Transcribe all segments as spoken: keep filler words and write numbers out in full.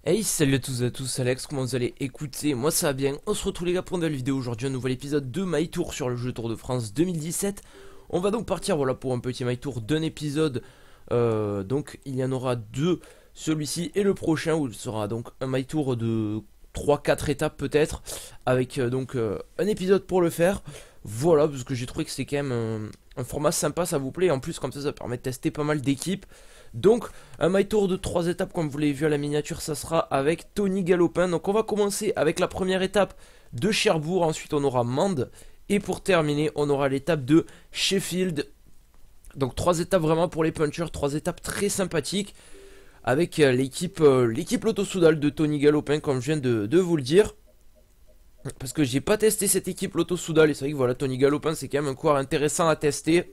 Hey, salut à tous et à tous, Alex, comment vous allez? Écoutez, moi ça va bien, on se retrouve les gars pour une nouvelle vidéo aujourd'hui, un nouvel épisode de My Tour sur le jeu Tour de France deux mille dix-sept. On va donc partir voilà pour un petit My Tour d'un épisode, euh, donc il y en aura deux, celui-ci et le prochain où il sera donc un My Tour de trois quatre étapes peut-être, avec euh, donc euh, un épisode pour le faire. Voilà, parce que j'ai trouvé que c'était quand même un, un format sympa, ça vous plaît, en plus comme ça ça permet de tester pas mal d'équipes. Donc un My Tour de trois étapes comme vous l'avez vu à la miniature, ça sera avec Tony Galopin. Donc on va commencer avec la première étape de Cherbourg, ensuite on aura Mende et pour terminer on aura l'étape de Sheffield. Donc trois étapes vraiment pour les punchers, trois étapes très sympathiques avec euh, l'équipe euh, l'équipe Lotto Soudal de Tony Galopin comme je viens de, de vous le dire. Parce que j'ai pas testé cette équipe Lotto Soudal et c'est vrai que voilà, Tony Galopin c'est quand même un coureur intéressant à tester.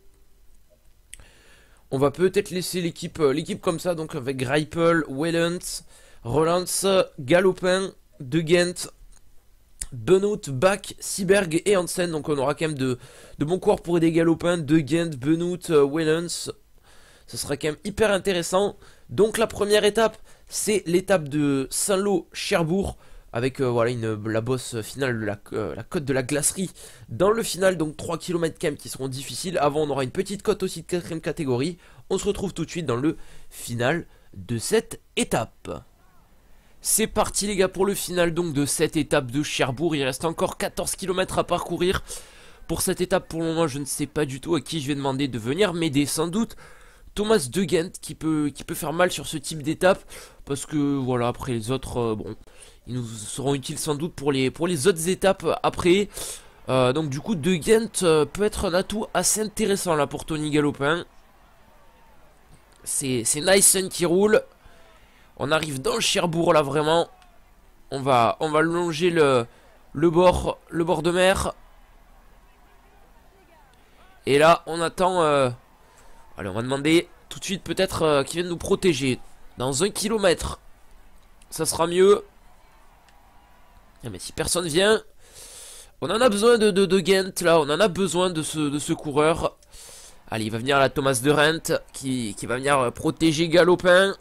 On va peut-être laisser l'équipe euh, l'équipe comme ça, donc avec Greipel, Wellens, Rollins, Galopin, De Gent, Benoît, Bach, Seberg et Hansen. Donc on aura quand même de, de bons coureurs pour aider Galopin, De Gent, Benoît, euh, Wellens. Ça sera quand même hyper intéressant. Donc la première étape, c'est l'étape de Saint-Lô-Cherbourg. Avec euh, voilà une, la bosse finale, de la, euh, la côte de la glacerie dans le final, donc trois kilomètres quand même qui seront difficiles. Avant on aura une petite côte aussi de quatrième catégorie. On se retrouve tout de suite dans le final de cette étape. C'est parti les gars pour le final donc de cette étape de Cherbourg. Il reste encore quatorze kilomètres à parcourir. Pour cette étape pour le moment je ne sais pas du tout à qui je vais demander de venir m'aider, sans doute Thomas De Gent qui peut, qui peut faire mal sur ce type d'étape. Parce que voilà, après les autres, euh, bon, ils nous seront utiles sans doute pour les, pour les autres étapes après. Euh, donc du coup, De Gent euh, peut être un atout assez intéressant là pour Tony Galopin. C'est Nyssen qui roule. On arrive dans le Cherbourg là vraiment. On va, on va longer le, le, bord, le bord de mer. Et là, on attend... Euh, allez, on va demander tout de suite peut-être euh, qu'ils viennent nous protéger. Dans un kilomètre, ça sera mieux. Ah, mais si personne vient, on en a besoin de, de, de Gent là, on en a besoin de ce, de ce coureur. Allez, il va venir la Thomas de Rent qui, qui va venir protéger Galopin.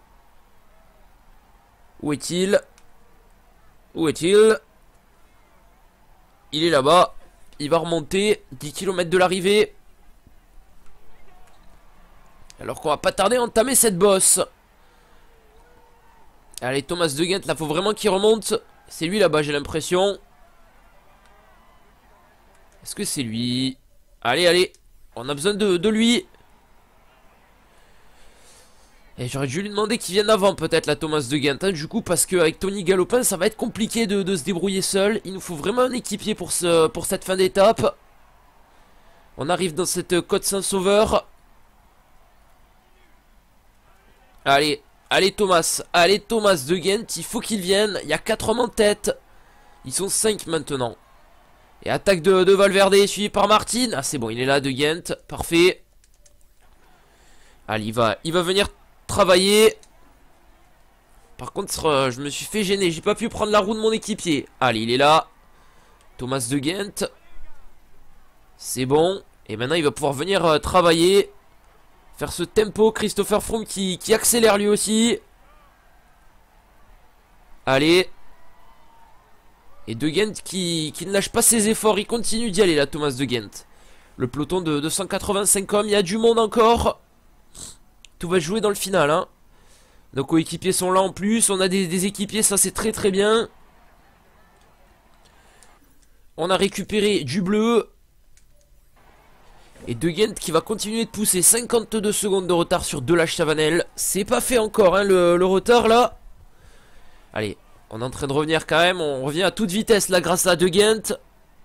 Où est-il? Où est-il? Il est là-bas. Il va remonter dix kilomètres de l'arrivée. Alors qu'on va pas tarder à entamer cette bosse. Allez, Thomas De Gent, là, faut vraiment qu'il remonte. C'est lui là-bas, j'ai l'impression. Est-ce que c'est lui? Allez, allez. On a besoin de, de lui. Et j'aurais dû lui demander qu'il vienne avant, peut-être, la Thomas De Gent. Hein, du coup, parce qu'avec Tony Galopin, ça va être compliqué de, de se débrouiller seul. Il nous faut vraiment un équipier pour, ce, pour cette fin d'étape. On arrive dans cette côte Saint-Sauveur. Allez. Allez Thomas, allez Thomas De Gent, il faut qu'il vienne. Il y a quatre hommes en tête. Ils sont cinq maintenant. Et attaque de, de Valverde, suivi par Martin. Ah c'est bon, il est là De Gent, parfait. Allez, il va, il va venir travailler. Par contre, euh, je me suis fait gêner, j'ai pas pu prendre la roue de mon équipier. Allez, il est là. Thomas De Gent. C'est bon. Et maintenant, il va pouvoir venir euh, travailler. Faire ce tempo, Christopher Froome qui, qui accélère lui aussi. Allez. Et De Gent qui, qui ne lâche pas ses efforts. Il continue d'y aller là, Thomas De Gent. Le peloton de, de cent quatre-vingt-cinq hommes. Il y a du monde encore. Tout va jouer dans le final. Hein. Nos coéquipiers sont là en plus. On a des, des équipiers, ça c'est très très bien. On a récupéré du bleu. Et De Gent qui va continuer de pousser. Cinquante-deux secondes de retard sur Delage-Chavanel. C'est pas fait encore hein, le, le retard là. Allez, on est en train de revenir quand même. On revient à toute vitesse là grâce à De Gent.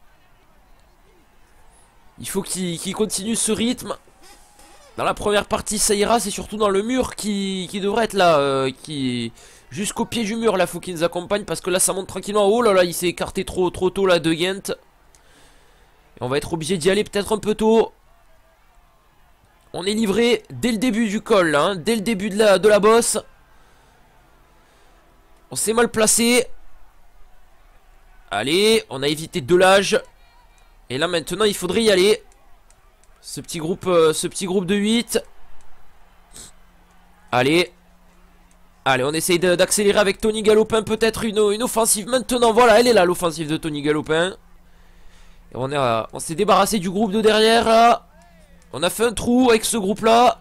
Il faut qu'il qu'il continue ce rythme. Dans la première partie ça ira. C'est surtout dans le mur qui, qui devrait être là. Euh, qui Jusqu'au pied du mur là. Faut qu'il nous accompagne parce que là ça monte tranquillement. Oh là là, il s'est écarté trop, trop tôt là De Gent. Et on va être obligé d'y aller peut-être un peu tôt. On est livré dès le début du col, là, hein, dès le début de la, de la bosse. On s'est mal placé. Allez, on a évité Delage. Et là maintenant il faudrait y aller. Ce petit groupe, euh, ce petit groupe de huit. Allez. Allez, on essaye d'accélérer avec Tony Galopin. Peut-être une, une offensive maintenant. Voilà, elle est là, l'offensive de Tony Galopin. Et on est, euh, on s'est débarrassé du groupe de derrière, là. On a fait un trou avec ce groupe-là.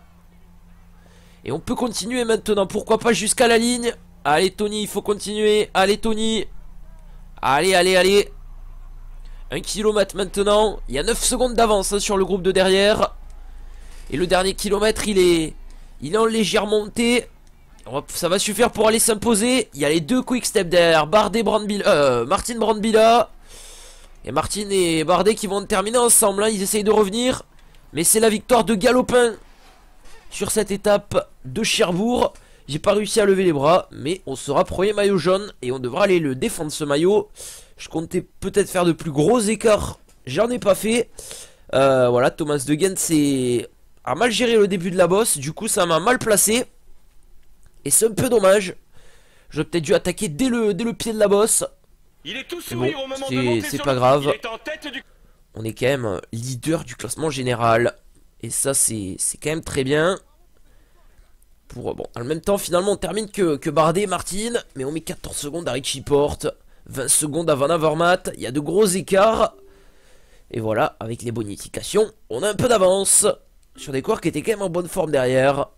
Et on peut continuer maintenant. Pourquoi pas jusqu'à la ligne. Allez, Tony, il faut continuer. Allez, Tony. Allez, allez, allez. Un kilomètre maintenant. Il y a neuf secondes d'avance hein, sur le groupe de derrière. Et le dernier kilomètre, il est, il est en légère montée. Ça va suffire pour aller s'imposer. Il y a les deux quick step derrière. Bardet, Brandbila, euh, Martin Brandbila. Et Martin et Bardet qui vont terminer ensemble. Hein. Ils essayent de revenir. Mais c'est la victoire de Galopin sur cette étape de Cherbourg. J'ai pas réussi à lever les bras. Mais on sera premier maillot jaune. Et on devra aller le défendre ce maillot. Je comptais peut-être faire de plus gros écarts. J'en ai pas fait. Euh, voilà, Thomas De Gendt c'est... a mal géré le début de la bosse. Du coup ça m'a mal placé. Et c'est un peu dommage. J'aurais peut-être dû attaquer dès le, dès le pied de la bosse. Il est tout sourire au moment de monter. C'est pas grave. Du... On est quand même leader du classement général. Et ça, c'est quand même très bien. Pour, bon, en même temps, finalement, on termine que, que Bardet et Martin. Mais on met quatorze secondes à Richie Porte. vingt secondes à Van Avermaet. Il y a de gros écarts. Et voilà, avec les bonifications, on a un peu d'avance. Sur des coureurs qui étaient quand même en bonne forme derrière.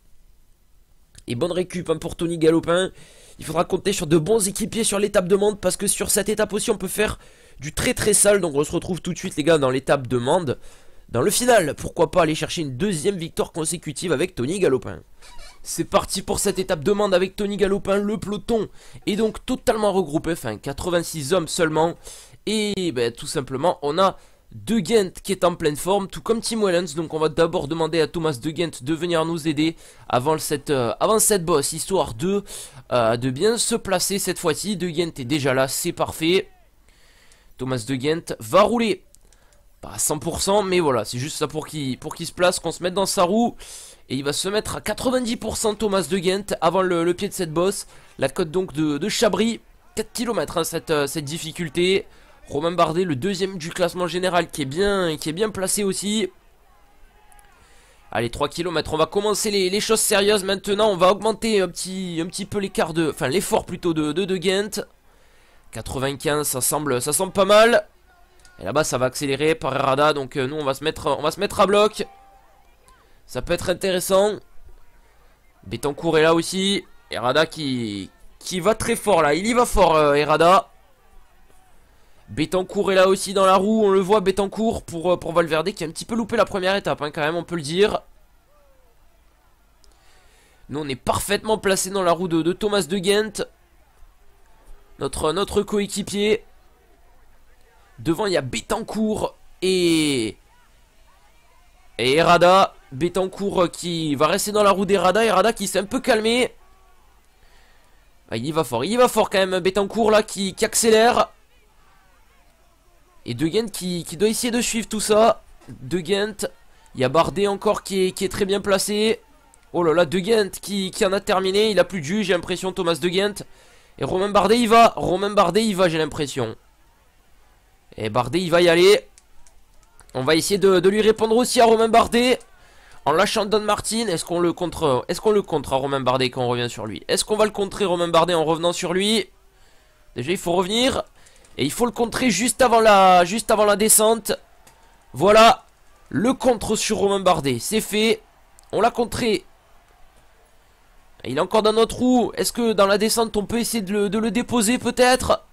Et bonne récup hein, pour Tony Galopin. Il faudra compter sur de bons équipiers sur l'étape de Mende. Parce que sur cette étape aussi on peut faire du très très sale. Donc on se retrouve tout de suite les gars dans l'étape de Mende. Dans le final, pourquoi pas aller chercher une deuxième victoire consécutive avec Tony Galopin. C'est parti pour cette étape de Mende avec Tony Galopin. Le peloton est donc totalement regroupé. Enfin quatre-vingt-six hommes seulement. Et ben, tout simplement on a De Gendt qui est en pleine forme, tout comme Tim Wellens. Donc on va d'abord demander à Thomas De Gendt de venir nous aider avant cette, euh, avant cette bosse, histoire de, euh, de bien se placer cette fois-ci. De Gendt est déjà là, c'est parfait. Thomas De Gendt va rouler, pas à cent pour cent, mais voilà, c'est juste ça pour qu'il pour qu'il se place, qu'on se mette dans sa roue. Et il va se mettre à quatre-vingt-dix pour cent Thomas De Gendt avant le, le pied de cette bosse. La côte donc de, de Chabris, quatre kilomètres hein, cette, euh, cette difficulté. Romain Bardet, le deuxième du classement général qui est bien, qui est bien placé aussi. Allez, trois kilomètres. On va commencer les, les choses sérieuses maintenant. On va augmenter un petit, un petit peu l'écart de... Enfin, l'effort plutôt de, de De Gendt. quatre-vingt-quinze, ça semble, ça semble pas mal. Et là-bas, ça va accélérer par Herrada. Donc, euh, nous, on va, se mettre, on va se mettre à bloc. Ça peut être intéressant. Betancourt est là aussi. Herrada qui, qui va très fort là. Il y va fort, euh, Herrada. Betancourt est là aussi dans la roue, on le voit Betancourt pour, pour Valverde qui a un petit peu loupé la première étape hein, quand même on peut le dire. Nous on est parfaitement placé dans la roue de, de Thomas De Gendt. Notre, notre coéquipier. Devant il y a Betancourt et... Et Herrada. Betancourt qui va rester dans la roue d'Herrada. Herrada qui s'est un peu calmé. Ah, il y va fort, il y va fort quand même Betancourt là qui, qui accélère. Et De Gendt qui, qui doit essayer de suivre tout ça. De Gendt. Il y a Bardet encore qui est, qui est très bien placé. Oh là là, De Gendt qui, qui en a terminé. Il a plus de jus, j'ai l'impression, Thomas De Gendt. Et Romain Bardet, il va. Romain Bardet, il va, j'ai l'impression. Et Bardet, il va y aller. On va essayer de, de lui répondre aussi à Romain Bardet. En lâchant Don Martin. Est-ce qu'on le contre Est-ce qu'on le contre à Romain Bardet quand on revient sur lui? Est-ce qu'on va le contrer Romain Bardet en revenant sur lui? Déjà, il faut revenir. Et il faut le contrer juste avant la, juste avant la descente. Voilà. Le contre sur Romain Bardet. C'est fait. On l'a contré. Il est encore dans notre roue. Est-ce que dans la descente on peut essayer de le, de le déposer peut-être?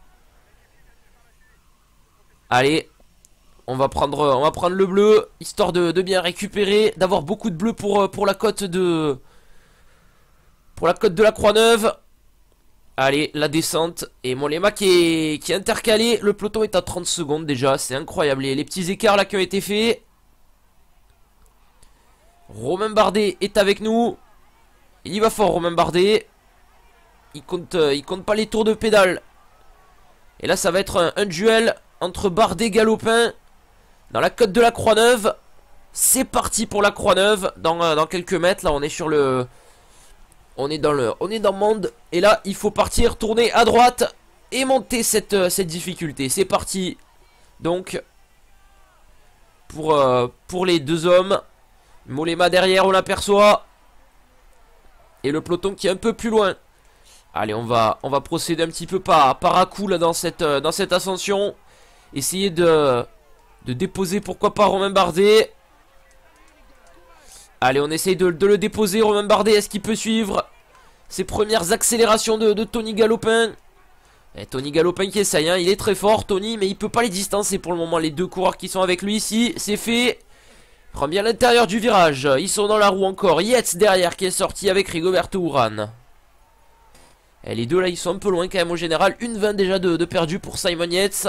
Allez. On va prendre, on va prendre le bleu. Histoire de, de bien récupérer. D'avoir beaucoup de bleu pour, pour la côte de... Pour la côte de la Croix-Neuve. Allez, la descente. Et Mollema qui est, qui est intercalé. Le peloton est à trente secondes déjà. C'est incroyable. Les, les petits écarts là qui ont été faits. Romain Bardet est avec nous. Il y va fort, Romain Bardet. Il compte, euh, il compte pas les tours de pédale. Et là, ça va être un, un duel entre Bardet et Galopin. Dans la côte de la Croix-Neuve. C'est parti pour la Croix-Neuve. Dans, euh, dans quelques mètres. Là, on est sur le... On est dans le, on est dans Mende. Et là, il faut partir, tourner à droite et monter cette, cette difficulté. C'est parti. Donc, pour, euh, pour les deux hommes. Mollema derrière, on l'aperçoit. Et le peloton qui est un peu plus loin. Allez, on va, on va procéder un petit peu par, par à coup là dans cette, euh, dans cette ascension. Essayer de, de déposer pourquoi pas Romain Bardet. Allez, on essaye de, de le déposer. Romain Bardet, est-ce qu'il peut suivre ses premières accélérations de, de Tony Galopin? Et Tony Galopin qui essaye, hein, il est très fort Tony, mais il peut pas les distancer pour le moment. Les deux coureurs qui sont avec lui ici, c'est fait. Prend bien l'intérieur du virage, ils sont dans la roue encore. Yates derrière qui est sorti avec Rigoberto Urán. Et les deux là, ils sont un peu loin quand même au général. Une vingt déjà de, de perdu pour Simon Yates.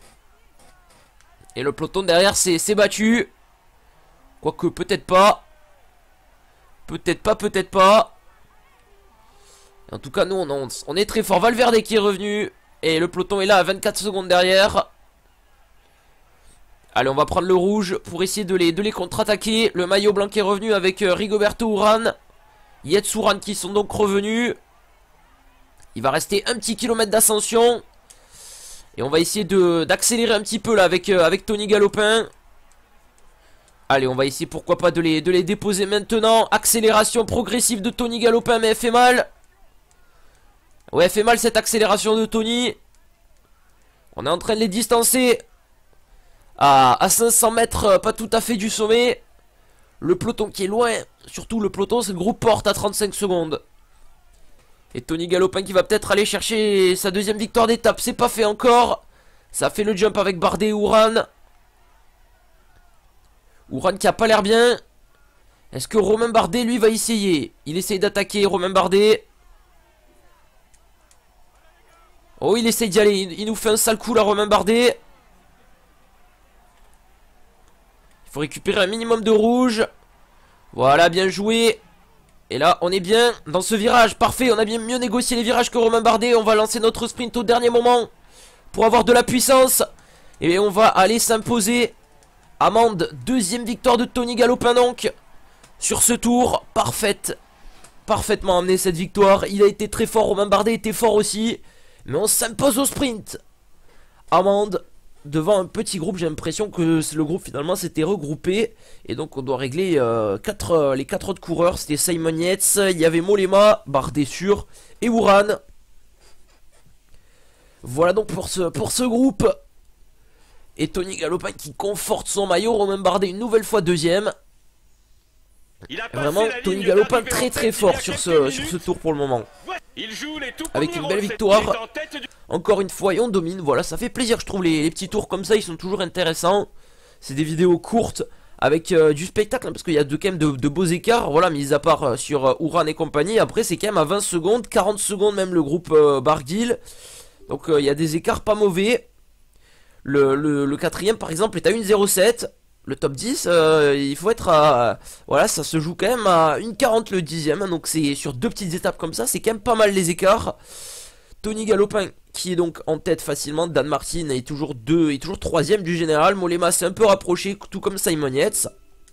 Et le peloton derrière s'est battu. Quoique peut-être pas. Peut-être pas, peut-être pas. En tout cas, nous, on, on est très fort. Valverde qui est revenu. Et le peloton est là à vingt-quatre secondes derrière. Allez, on va prendre le rouge pour essayer de les, de les contre-attaquer. Le maillot blanc qui est revenu avec euh, Rigoberto Urán. Yates Urán qui sont donc revenus. Il va rester un petit kilomètre d'ascension. Et on va essayer d'accélérer un petit peu là avec, euh, avec Tony Galopin. Allez, on va essayer pourquoi pas de les, de les déposer maintenant. Accélération progressive de Tony Galopin, mais elle fait mal. Ouais, elle fait mal cette accélération de Tony. On est en train de les distancer à, à cinq cents mètres, pas tout à fait du sommet. Le peloton qui est loin, surtout le peloton, c'est le groupe Porte à trente-cinq secondes. Et Tony Galopin qui va peut-être aller chercher sa deuxième victoire d'étape. C'est pas fait encore. Ça fait le jump avec Bardet et Urán. Urán qui a pas l'air bien. Est-ce que Romain Bardet lui va essayer? Il essaye d'attaquer Romain Bardet. Oh, il essaye d'y aller. Il, il nous fait un sale coup là, Romain Bardet. Il faut récupérer un minimum de rouge. Voilà, bien joué. Et là, on est bien dans ce virage. Parfait, on a bien mieux négocié les virages que Romain Bardet. On va lancer notre sprint au dernier moment pour avoir de la puissance. Et on va aller s'imposer. Amende, deuxième victoire de Tony Galopin donc. Sur ce tour, parfaite. Parfaitement amené cette victoire. Il a été très fort, Romain Bardet était fort aussi. Mais on s'impose au sprint. Amende devant un petit groupe. J'ai l'impression que le groupe finalement s'était regroupé. Et donc on doit régler euh, quatre, euh, les quatre autres coureurs. C'était Simon Yates, il y avait Mollema, Bardet sûr et Urán. Voilà donc pour ce, pour ce groupe. Et Tony Galopin qui conforte son maillot. Romain Bardet une nouvelle fois deuxième. Vraiment Tony Galopin très très fort sur ce, sur ce tour pour le moment. Avec une belle victoire. Encore une fois et on domine. Voilà, ça fait plaisir je trouve les, les petits tours comme ça. Ils sont toujours intéressants. C'est des vidéos courtes avec euh, du spectacle, hein, parce qu'il y a de, quand même de, de beaux écarts. Voilà, mis à part euh, sur euh, Urán et compagnie. Après c'est quand même à vingt secondes, quarante secondes même le groupe euh, Barguil. Donc euh, il y a des écarts pas mauvais. Le, le, le quatrième par exemple est à une zéro sept. Le top dix, euh, il faut être à... Voilà, ça se joue quand même à une quarante le dixième. Hein, donc c'est sur deux petites étapes comme ça. C'est quand même pas mal les écarts. Tony Galopin qui est donc en tête facilement. Dan Martin est toujours deux, est toujours troisième du général. Mollema s'est un peu rapproché, tout comme Simon Yates.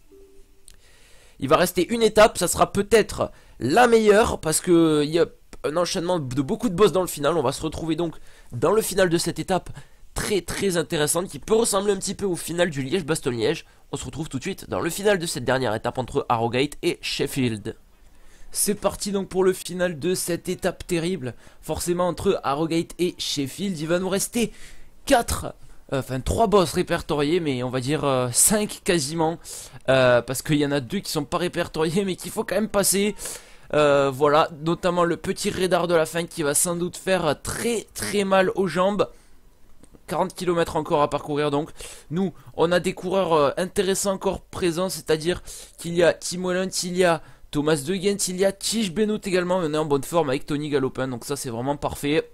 Il va rester une étape. Ça sera peut-être la meilleure. Parce que il y a un enchaînement de beaucoup de boss dans le final. On va se retrouver donc dans le final de cette étape. Très très intéressante qui peut ressembler un petit peu au final du Liège-Bastogne-Liège. On se retrouve tout de suite dans le final de cette dernière étape entre Harrogate et Sheffield. C'est parti donc pour le final de cette étape terrible. Forcément entre Harrogate et Sheffield, il va nous rester quatre, euh, enfin trois boss répertoriés, mais on va dire euh, cinq quasiment. Euh, parce qu'il y en a deux qui sont pas répertoriés mais qu'il faut quand même passer. Euh, voilà, notamment le petit radar de la fin qui va sans doute faire très très mal aux jambes. quarante kilomètres encore à parcourir donc. Nous, on a des coureurs euh, intéressants encore présents, c'est-à-dire qu'il y a Tim Wellens, il y a Thomas De Gendt, il y a Tish Benoît également. On est en bonne forme avec Tony Galopin, donc ça c'est vraiment parfait.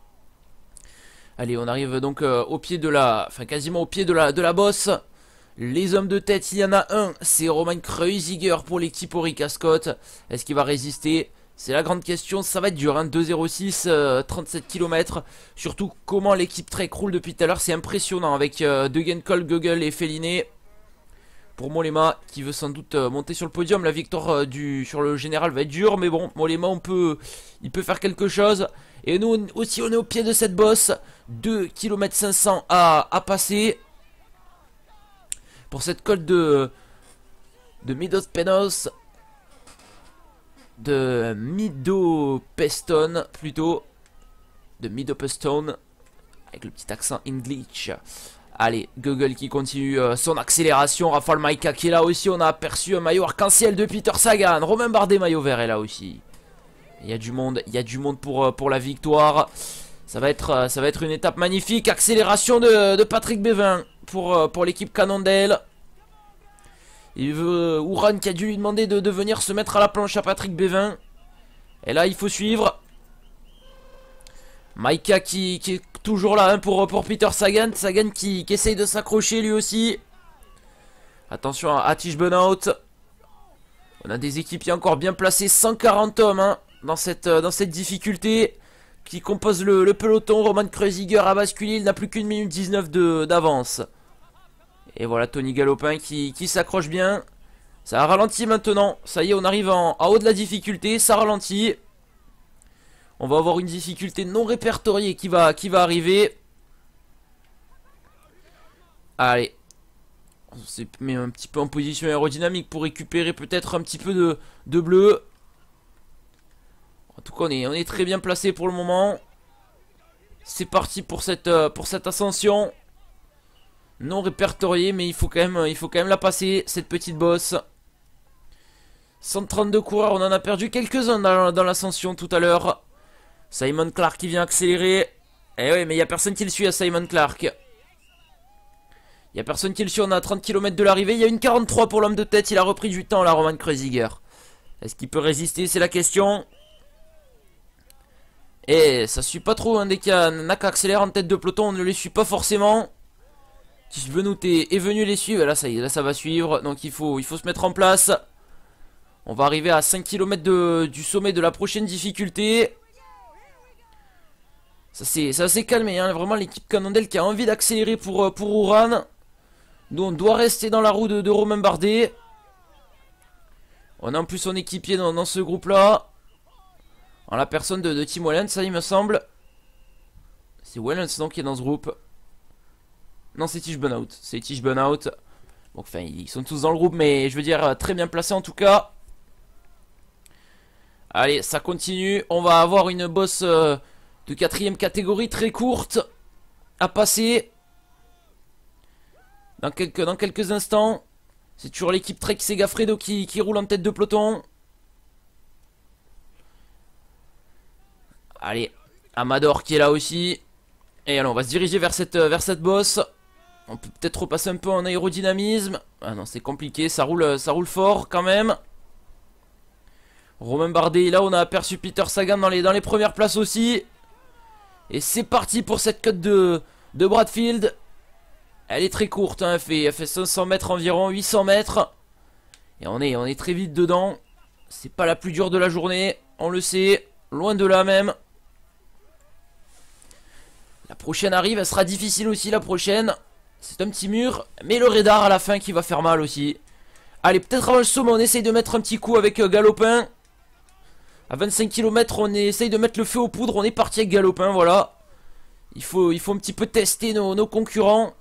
Allez, on arrive donc euh, au pied de la... Enfin, quasiment au pied de la, de la bosse. Les hommes de tête, il y en a un, c'est Romain Kreuziger pour l'équipe Orica Scott. Est-ce qu'il va résister ? C'est la grande question, ça va être dur, hein, deux zéro six, euh, trente-sept kilomètres. Surtout comment l'équipe Trek roule depuis tout à l'heure, c'est impressionnant avec euh, De Gendt, Cole, Google et Felliné. Pour Mollema qui veut sans doute euh, monter sur le podium, la victoire euh, du, sur le général va être dure. Mais bon, Mollema on peut, il peut faire quelque chose. Et nous aussi on est au pied de cette bosse, deux kilomètres cinq cents à, à passer. Pour cette côte de, de Midos Penos. de Midopestone plutôt. De Midopestone. Avec le petit accent English. Allez, Google qui continue euh, son accélération. Rafale Maika qui est là aussi. On a aperçu un maillot arc-en-ciel de Peter Sagan. Romain Bardet, maillot vert, est là aussi. Il y a du monde, il y a du monde pour, euh, pour la victoire. Ça va être, euh, ça va être une étape magnifique. Accélération de, de Patrick Bévin pour, euh, pour l'équipe Cannondale. Il veut euh, Ouran qui a dû lui demander de, de venir se mettre à la planche à Patrick Bévin. Et là, il faut suivre. Maika qui, qui est toujours là hein, pour, pour Peter Sagan. Sagan qui, qui essaye de s'accrocher lui aussi. Attention à Atish Benoît. On a des équipiers encore bien placés. cent quarante hommes hein, dans, cette, dans cette difficulté qui compose le, le peloton. Roman Kreuziger a basculé. Il n'a plus qu'une minute dix-neuf d'avance. Et voilà Tony Galopin qui, qui s'accroche bien. Ça a ralenti maintenant. Ça y est, on arrive en, en haut de la difficulté. Ça ralentit. On va avoir une difficulté non répertoriée qui va, qui va arriver. Allez. On s'est mis un petit peu en position aérodynamique pour récupérer peut-être un petit peu de, de bleu. En tout cas, on est, on est très bien placé pour le moment. C'est parti pour cette, pour cette ascension. Non répertoriée, mais il faut quand même, il faut quand même la passer, cette petite bosse. cent trente-deux coureurs, on en a perdu quelques-uns dans, dans l'ascension tout à l'heure. Simon Clark qui vient accélérer. Eh oui, mais il n'y a personne qui le suit à Simon Clark. Il n'y a personne qui le suit, on est à trente kilomètres de l'arrivée. Il y a une quarante-trois pour l'homme de tête, il a repris du temps là, Roman Kreuziger. Est-ce qu'il peut résister? C'est la question. Et ça suit pas trop, hein, dès qu'il y a un Naka accélère en tête de peloton, on ne les suit pas forcément. Atish Benoît est, est venu les suivre, là ça y est, là ça va suivre. Donc il faut, il faut se mettre en place. On va arriver à cinq kilomètres de, du sommet de la prochaine difficulté. Ça s'est calmé, hein. Vraiment l'équipe Cannondale qui a envie d'accélérer pour, pour Ouran. Nous on doit rester dans la roue de, de Romain Bardet. On a en plus son équipier dans, dans ce groupe là. En la personne de, de Tim Wellens, ça il me semble. C'est Wellens donc qui est dans ce groupe. Non, c'est Atish Benoît. C'est Atish Benoît. Donc enfin ils sont tous dans le groupe, mais je veux dire très bien placés en tout cas. Allez, ça continue. On va avoir une bosse euh, de quatrième catégorie très courte à passer. Dans quelques, dans quelques instants. C'est toujours l'équipe Trek Segafredo qui, qui roule en tête de peloton. Allez, Amador qui est là aussi. Et alors on va se diriger vers cette, vers cette bosse. On peut peut-être repasser un peu en aérodynamisme. Ah non, c'est compliqué, ça roule, ça roule fort quand même. Romain Bardet est là, on a aperçu Peter Sagan dans les, dans les premières places aussi. Et c'est parti pour cette cote de, de Bradfield. Elle est très courte, hein, elle, fait, elle fait cinq cents mètres environ, huit cents mètres. Et on est, on est très vite dedans. C'est pas la plus dure de la journée, on le sait. Loin de là même. La prochaine arrive, elle sera difficile aussi la prochaine. C'est un petit mur, mais le radar à la fin qui va faire mal aussi. Allez, peut-être avant le sommet, on essaye de mettre un petit coup avec euh, Galopin. À vingt-cinq kilomètres, on essaye de mettre le feu aux poudres. On est parti avec Galopin, voilà. Il faut, il faut un petit peu tester nos, nos concurrents.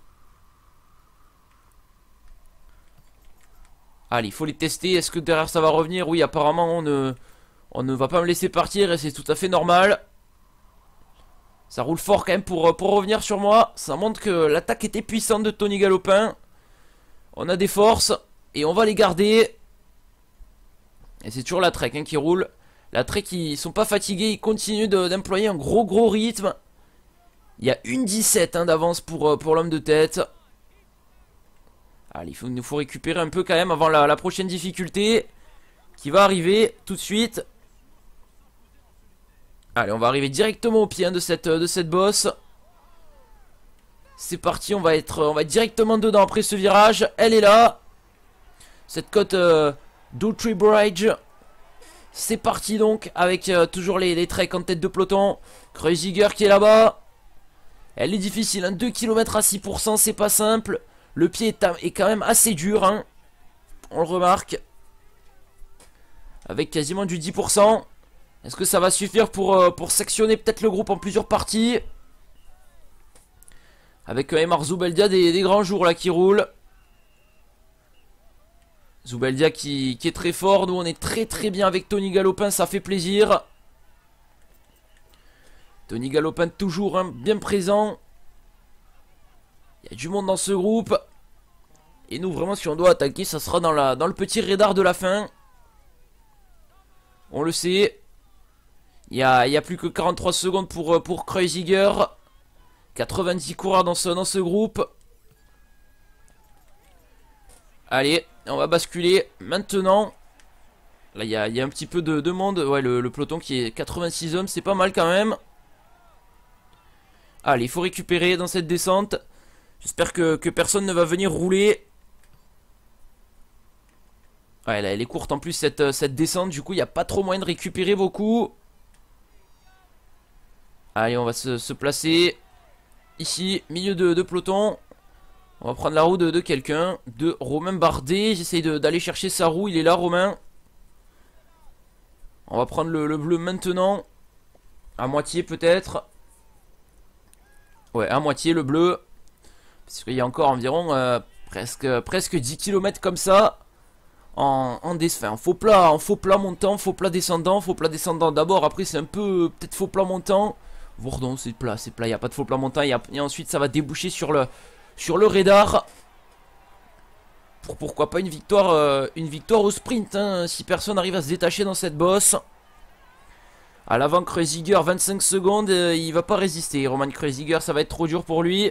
Allez, il faut les tester. Est-ce que derrière ça va revenir? Oui, apparemment, on ne, on ne va pas me laisser partir et c'est tout à fait normal. Ça roule fort quand même pour, pour revenir sur moi. Ça montre que l'attaque était puissante de Tony Galopin. On a des forces et on va les garder. Et c'est toujours la Trek hein, qui roule. La Trek, ils sont pas fatigués. Ils continuent d'employer un gros gros rythme. Il y a une dix-sept hein, d'avance pour, pour l'homme de tête. Allez, il, faut, il nous faut récupérer un peu quand même avant la, la prochaine difficulté qui va arriver tout de suite. Allez, on va arriver directement au pied hein, de cette, de cette bosse. C'est parti, on va, être, on va être directement dedans après ce virage. Elle est là. Cette côte euh, d'Oultree Bridge. C'est parti donc avec euh, toujours les, les treks en tête de peloton. Kreuziger qui est là-bas. Elle est difficile, hein, deux kilomètres à six pour cent, c'est pas simple. Le pied est, est quand même assez dur, hein. On le remarque. Avec quasiment du dix pour cent. Est-ce que ça va suffire pour, euh, pour sectionner peut-être le groupe en plusieurs parties? Avec euh, Emar Zubeldia, des, des grands jours là qui roulent. Zubeldia qui, qui est très fort. Nous on est très très bien avec Tony Galopin, ça fait plaisir. Tony Galopin toujours hein, bien présent. Il y a du monde dans ce groupe. Et nous vraiment si on doit attaquer ça sera dans, la, dans le petit radar de la fin. On le sait. Il n'y a, a plus que quarante-trois secondes pour, pour Kreuziger. quatre-vingt-dix coureurs dans ce, dans ce groupe. Allez, on va basculer maintenant. Là, il y a, y a un petit peu de, de monde. Ouais, le, le peloton qui est quatre-vingt-six hommes, c'est pas mal quand même. Allez, il faut récupérer dans cette descente. J'espère que, que personne ne va venir rouler. Ouais, là, elle est courte en plus cette, cette descente. Du coup, il n'y a pas trop moyen de récupérer beaucoup. Allez, on va se, se placer ici, milieu de, de peloton. On va prendre la roue de, de quelqu'un, de Romain Bardet. J'essaye d'aller chercher sa roue, il est là Romain. On va prendre le, le bleu maintenant. À moitié peut-être. Ouais, à moitié le bleu. Parce qu'il y a encore environ euh, presque, presque dix kilomètres comme ça. En, en, des, enfin, en faux plat, en faux plat montant, faux plat descendant, faux plat descendant d'abord. Après c'est un peu peut-être faux plat montant. Voire c'est plat, c'est plat, il n'y a pas de faux plat montant. Et, et ensuite ça va déboucher sur le... Sur le radar. Pour pourquoi pas une victoire euh, une victoire au sprint hein, si personne arrive à se détacher dans cette bosse. À l'avant Kreuziger vingt-cinq secondes euh, il va pas résister. Roman Kreuziger ça va être trop dur pour lui.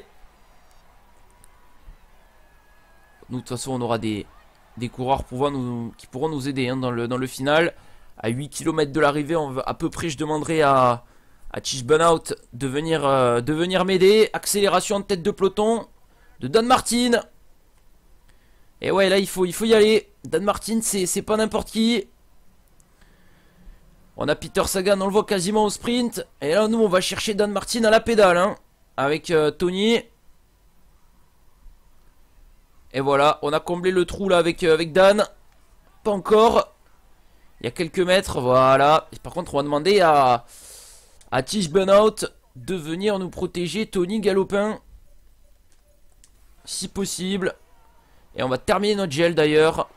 Nous de toute façon on aura des, des coureurs pour nous, qui pourront nous aider hein, dans, le, dans le final. À huit kilomètres de l'arrivée on va, à peu près je demanderai à, à Tish Burnout de venir, euh, de venir m'aider. Accélération en tête de peloton de Dan Martin. Et ouais là il faut, il faut y aller. Dan Martin c'est pas n'importe qui. On a Peter Sagan, on le voit quasiment au sprint. Et là nous on va chercher Dan Martin à la pédale hein, avec euh, Tony. Et voilà, on a comblé le trou là avec, euh, avec Dan. Pas encore. Il y a quelques mètres, voilà. Et par contre on va demander à, à Tish Burnout de venir nous protéger Tony Galopin. Si possible. Et on va terminer notre gel d'ailleurs.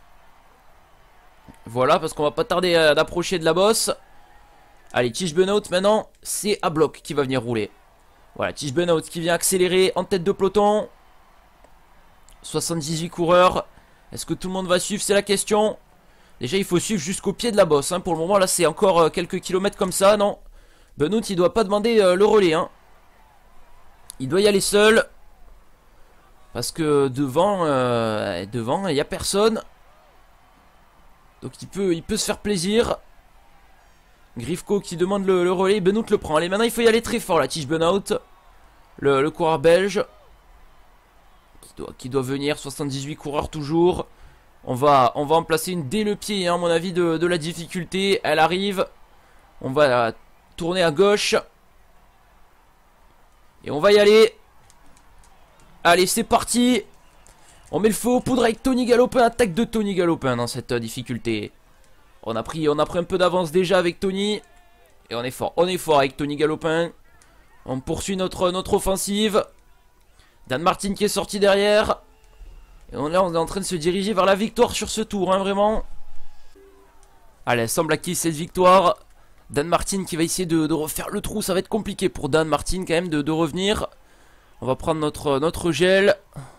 Voilà, parce qu'on va pas tarder à approcher de la bosse. Allez, Tish Burnout maintenant, c'est à bloc qui va venir rouler. Voilà, Tish Burnout qui vient accélérer en tête de peloton. soixante-dix-huit coureurs. Est-ce que tout le monde va suivre? C'est la question. Déjà, il faut suivre jusqu'au pied de la bosse. Hein. Pour le moment, là, c'est encore euh, quelques kilomètres comme ça, non? Burnout, il doit pas demander euh, le relais. Hein. Il doit y aller seul. Parce que devant, euh, devant, il n'y a personne. Donc il peut, il peut se faire plaisir. Grifko qui demande le, le relais. Benoît le prend. Allez, maintenant il faut y aller très fort là. Tish Burnout. Le, le coureur belge. Qui doit, qui doit venir. soixante-dix-huit coureurs toujours. On va, on va en placer une dès le pied, hein, à mon avis, de, de la difficulté. Elle arrive. On va tourner à gauche. Et on va y aller. Allez, c'est parti. On met le feu aux poudres avec Tony Galopin. Attaque de Tony Galopin dans cette euh, difficulté. On a pris, on a pris un peu d'avance déjà avec Tony. Et on est fort. On est fort avec Tony Galopin. On poursuit notre, notre offensive. Dan Martin qui est sorti derrière. Et on, là, on est en train de se diriger vers la victoire sur ce tour, hein, vraiment. Allez, elle semble acquise cette victoire. Dan Martin qui va essayer de, de refaire le trou. Ça va être compliqué pour Dan Martin quand même de, de revenir. On va prendre notre, notre gel.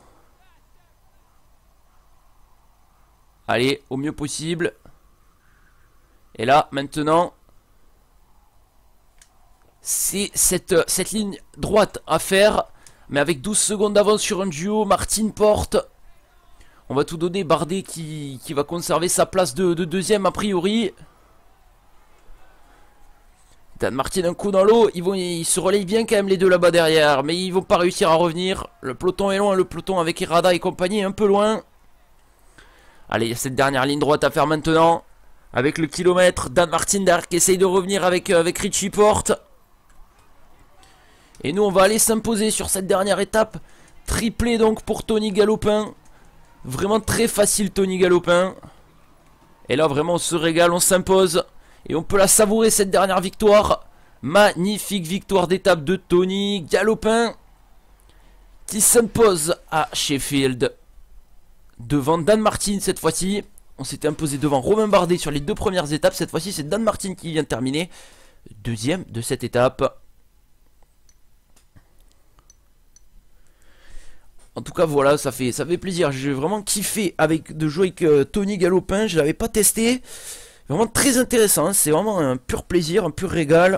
Allez, au mieux possible. Et là, maintenant, c'est cette, cette ligne droite à faire. Mais avec douze secondes d'avance sur un duo. Martin porte. On va tout donner. Bardet qui, qui va conserver sa place de, de deuxième a priori. Dan Martin un coup dans l'eau. Ils, vont, ils se relayent bien quand même les deux là-bas derrière. Mais ils vont pas réussir à revenir. Le peloton est loin. Le peloton avec Irada et compagnie est un peu loin. Allez, il y a cette dernière ligne droite à faire maintenant. Avec le kilomètre. Dan Martin derrière qui essaye de revenir avec, euh, avec Richie Porte. Et nous on va aller s'imposer sur cette dernière étape. Triplé donc pour Tony Galopin. Vraiment très facile Tony Galopin. Et là vraiment on se régale, on s'impose. Et on peut la savourer cette dernière victoire. Magnifique victoire d'étape de Tony Galopin. Qui s'impose à Sheffield. devant Dan Martin cette fois-ci. On s'était imposé devant Romain Bardet sur les deux premières étapes. Cette fois-ci, c'est Dan Martin qui vient de terminer deuxième de cette étape. En tout cas, voilà, ça fait, ça fait plaisir. J'ai vraiment kiffé avec, de jouer avec euh, Tony Galopin. Je l'avais pas testé. Vraiment très intéressant. Hein. C'est vraiment un pur plaisir, un pur régal.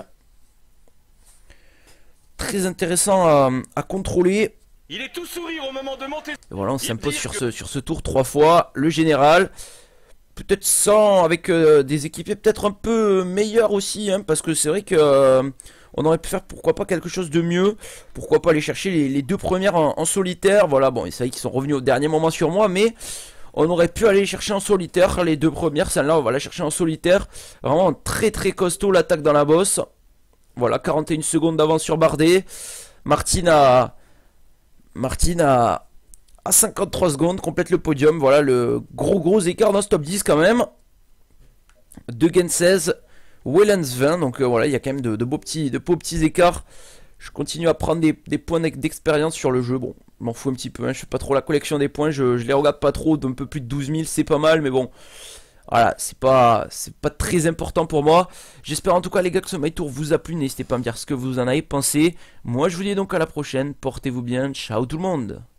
Très intéressant à, à contrôler. Il est tout sourire au moment de monter. Et voilà, on s'impose sur ce, sur ce tour trois fois. Le général. Peut-être sans, avec euh, des équipiers peut-être un peu meilleurs aussi. Hein, parce que c'est vrai que... Euh, on aurait pu faire pourquoi pas quelque chose de mieux. Pourquoi pas aller chercher les, les deux premières en, en solitaire. Voilà, bon, c'est vrai qu'ils sont revenus au dernier moment sur moi. Mais on aurait pu aller chercher en solitaire les deux premières. Celle-là, on va la chercher en solitaire. Vraiment très très costaud l'attaque dans la bosse. Voilà, quarante et une secondes d'avance sur Bardet. Martine a... Martine a... à cinquante-trois secondes, complète le podium. Voilà, le gros gros écart dans ce top dix quand même. De Gent seize. Wellens vingt, donc euh, voilà, il y a quand même de, de, beaux, petits, de beaux petits écarts. Je continue à prendre des, des points d'expérience sur le jeu. Bon, je m'en fous un petit peu, hein. Je fais pas trop la collection des points, je, je les regarde pas trop, d'un peu plus de douze mille, c'est pas mal, mais bon. Voilà, c'est pas, c'est pas très important pour moi. J'espère en tout cas les gars que ce My Tour vous a plu, n'hésitez pas à me dire ce que vous en avez pensé. Moi je vous dis donc à la prochaine, portez-vous bien, ciao tout le monde.